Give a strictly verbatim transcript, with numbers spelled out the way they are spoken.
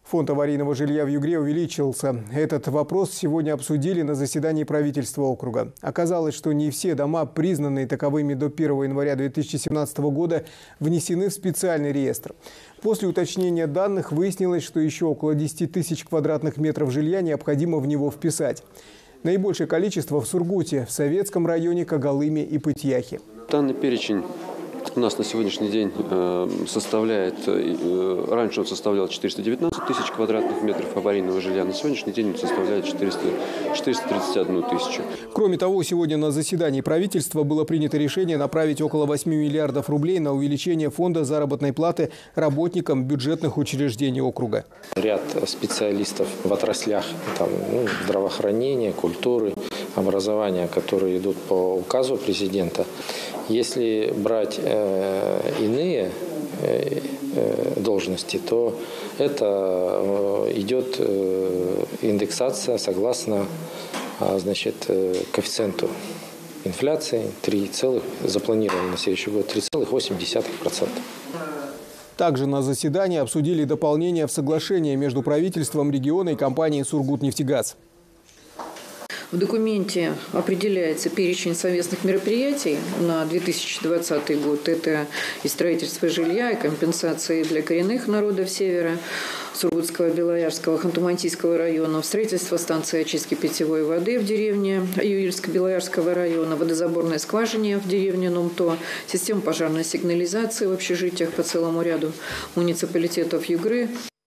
Фонд аварийного жилья в Югре увеличился. Этот вопрос сегодня обсудили на заседании правительства округа. Оказалось, что не все дома, признанные таковыми до первого января две тысячи семнадцатого года, внесены в специальный реестр. После уточнения данных выяснилось, что еще около десяти тысяч квадратных метров жилья необходимо в него вписать. Наибольшее количество в Сургуте, в Советском районе, Когалыме и Пыть-Яхе. Данный перечень у нас на сегодняшний день составляет, раньше он составлял четыреста девятнадцать тысяч квадратных метров аварийного жилья, на сегодняшний день он составляет четыреста тридцать одну тысячу. Кроме того, сегодня на заседании правительства было принято решение направить около восьми миллиардов рублей на увеличение фонда заработной платы работникам бюджетных учреждений округа. Ряд специалистов в отраслях там, ну, здравоохранения, культуры, образования, которые идут по указу президента. Если брать э, иные э, э, должности, то это э, идет э, индексация согласно э, значит, э, коэффициенту инфляции три целых, запланировано на следующий год три целых восемь десятых процента. Также на заседании обсудили дополнение в соглашение между правительством региона и компанией «Сургутнефтегаз». В документе определяется перечень совместных мероприятий на две тысячи двадцатый год. Это и строительство жилья, и компенсации для коренных народов Севера, Сургутского, Белоярского, Ханты-Мансийского районов, строительство станции очистки питьевой воды в деревне Юильско-Белоярского района, водозаборной скважине в деревне Нумто, система пожарной сигнализации в общежитиях по целому ряду муниципалитетов Югры.